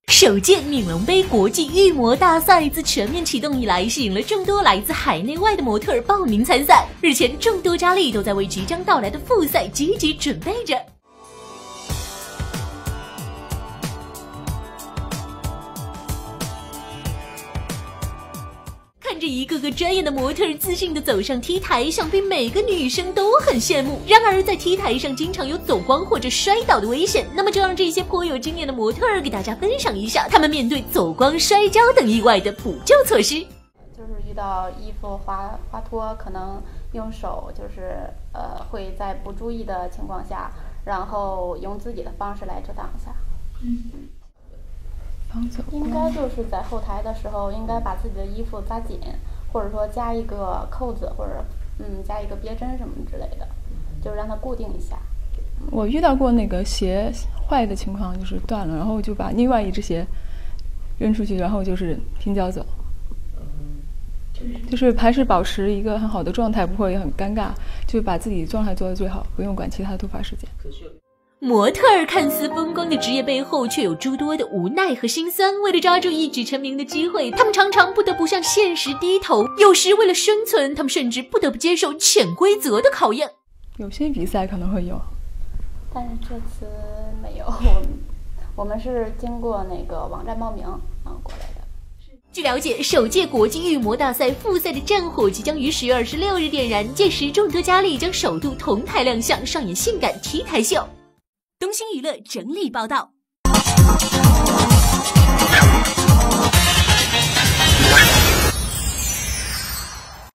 首届闵龙杯国际御模大赛自全面启动以来，吸引了众多来自海内外的模特报名参赛。日前，众多佳丽都在为即将到来的复赛积极准备着。看着一个个专业的模特自信地走上 T 台，想必每个女生都很羡慕。然而在 T 台上经常有走光或者摔倒的危险，那么就让这些颇有经验的模特给大家分享一下他们面对走光、摔跤等意外的补救措施。 就是遇到衣服滑脱，可能用手会在不注意的情况下，然后用自己的方式来遮挡一下。应该就是在后台的时候，应该把自己的衣服扎紧，或者说加一个扣子，或者加一个别针什么之类的，就让它固定一下。 我遇到过那个鞋坏的情况，就是断了，然后就把另外一只鞋扔出去，然后就是平脚走，就是还是保持一个很好的状态，不会很尴尬，就把自己状态做得最好，不用管其他的突发事件。 模特儿看似风光的职业背后，却有诸多的无奈和心酸。为了抓住一举成名的机会，他们常常不得不向现实低头。有时为了生存，他们甚至不得不接受潜规则的考验。 有些比赛可能会有， 但是这次没有。我们是经过那个网站报名过来的。 据了解，首届国际御模大赛复赛的战火即将于10月26日点燃，届时众多佳丽将首度同台亮相，上演性感 T 台秀。东星娱乐整理报道。